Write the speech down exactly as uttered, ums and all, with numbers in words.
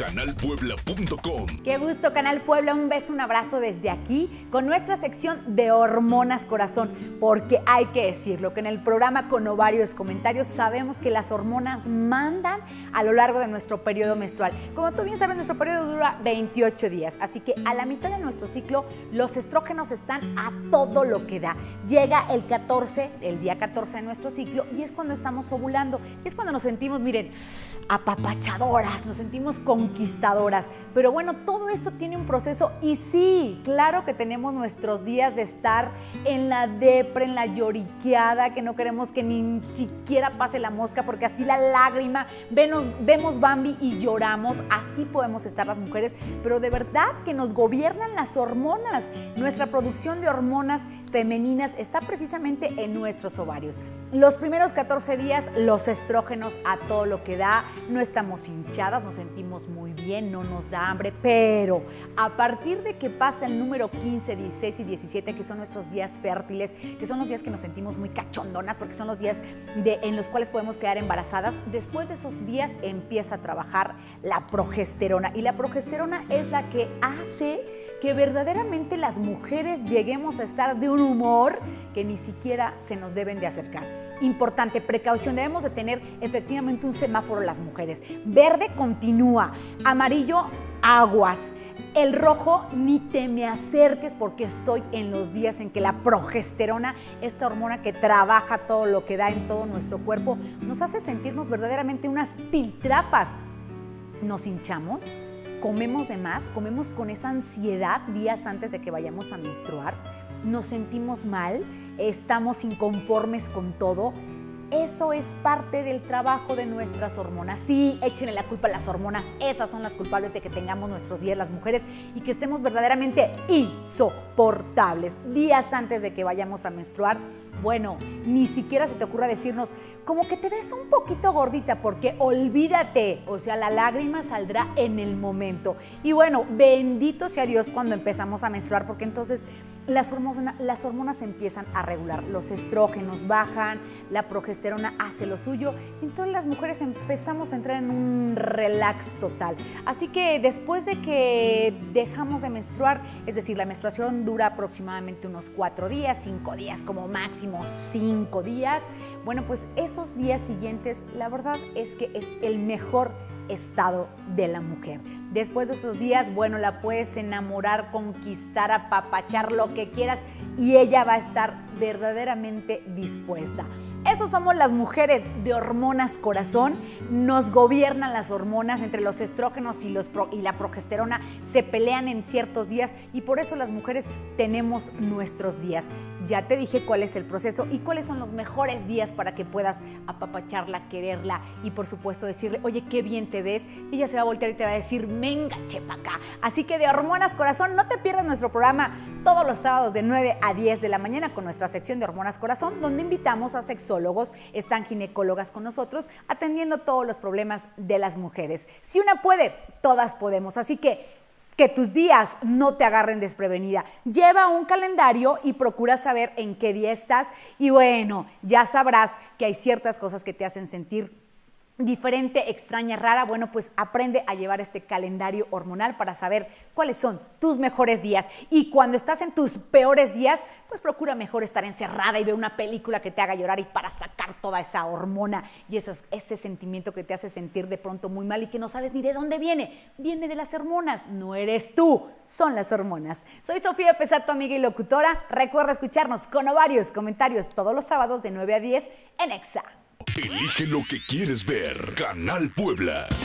canal puebla punto com. Qué gusto, Canal Puebla. Un beso, un abrazo desde aquí con nuestra sección de Hormonas Corazón, porque hay que decirlo, que en el programa Con Ovarios Comentarios sabemos que las hormonas mandan a lo largo de nuestro periodo menstrual. Como tú bien sabes, nuestro periodo dura veintiocho días, así que a la mitad de nuestro ciclo los estrógenos están a todo lo que da. Llega el catorce, el día catorce de nuestro ciclo, y es cuando estamos ovulando, y es cuando nos sentimos, miren, apapachadoras, nos sentimos conquistadoras. Pero bueno, todo esto tiene un proceso y sí, claro que tenemos nuestros días de estar en la depre, en la lloriqueada, que no queremos que ni siquiera pase la mosca, porque así la lágrima, vemos, vemos Bambi y lloramos. Así podemos estar las mujeres, pero de verdad que nos gobiernan las hormonas. Nuestra producción de hormonas femeninas está precisamente en nuestros ovarios. Los primeros catorce días, los estrógenos a todo lo que da, no estamos hinchadas, nos sentimos muy bien, no nos da hambre, pero a partir de que pasa el número quince, dieciséis y diecisiete, que son nuestros días fértiles, que son los días que nos sentimos muy cachondonas, porque son los días de, en los cuales podemos quedar embarazadas, después de esos días empieza a trabajar la progesterona, y la progesterona es la que hace que verdaderamente las mujeres lleguemos a estar de un humor que ni siquiera se nos deben de acercar. Importante, precaución, debemos de tener efectivamente un semáforo las mujeres. Verde, continúa. Amarillo, aguas. El rojo, ni te me acerques, porque estoy en los días en que la progesterona, esta hormona que trabaja todo lo que da en todo nuestro cuerpo, nos hace sentirnos verdaderamente unas piltrafas. Nos hinchamos, comemos de más, comemos con esa ansiedad días antes de que vayamos a menstruar, nos sentimos mal, estamos inconformes con todo. Eso es parte del trabajo de nuestras hormonas. Sí, échenle la culpa a las hormonas, esas son las culpables de que tengamos nuestros días las mujeres y que estemos verdaderamente insoportables días antes de que vayamos a menstruar. Bueno, ni siquiera se te ocurra decirnos como que te ves un poquito gordita, porque olvídate, o sea, la lágrima saldrá en el momento. Y bueno, bendito sea Dios cuando empezamos a menstruar, porque entonces las hormonas, las hormonas empiezan a regular, los estrógenos bajan, la progesterona hace lo suyo, y entonces las mujeres empezamos a entrar en un relax total. Así que después de que dejamos de menstruar, es decir, la menstruación dura aproximadamente unos cuatro días, cinco días como máximo, cinco días, bueno, pues esos días siguientes, la verdad es que es el mejor estado de la mujer. Después de esos días, bueno, la puedes enamorar, conquistar, apapachar, lo que quieras, y ella va a estar verdaderamente dispuesta. Eso somos las mujeres de Hormonas Corazón. Nos gobiernan las hormonas, entre los estrógenos y, los pro, y la progesterona se pelean en ciertos días, y por eso las mujeres tenemos nuestros días. Ya te dije cuál es el proceso y cuáles son los mejores días para que puedas apapacharla, quererla y por supuesto decirle, oye, qué bien te ves. Y ella se va a voltear y te va a decir, venga, chepa acá. Así que de Hormonas Corazón, no te pierdas nuestro programa todos los sábados de nueve a diez de la mañana con nuestra sección de Hormonas Corazón, donde invitamos a sexólogos, están ginecólogas con nosotros, atendiendo todos los problemas de las mujeres. Si una puede, todas podemos. Así que que tus días no te agarren desprevenida. Lleva un calendario y procura saber en qué día estás. Y bueno, ya sabrás que hay ciertas cosas que te hacen sentir diferente, extraña, rara. Bueno, pues aprende a llevar este calendario hormonal para saber cuáles son tus mejores días. Y cuando estás en tus peores días, pues procura mejor estar encerrada y ver una película que te haga llorar, y para sacar toda esa hormona y esas, ese sentimiento que te hace sentir de pronto muy mal y que no sabes ni de dónde viene. Viene de las hormonas, no eres tú, son las hormonas. Soy Sofía Pesat, tu amiga y locutora. Recuerda escucharnos Con Ovarios Comentarios todos los sábados de nueve a diez en Exa. Elige lo que quieres ver. Canal Puebla.